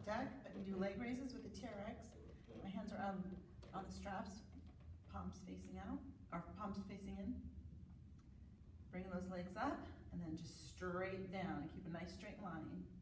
deck. I can do leg raises with the TRX. My hands are on the straps, palms facing out, or palms facing in. Bring those legs up, and then just straight down, and keep a nice straight line.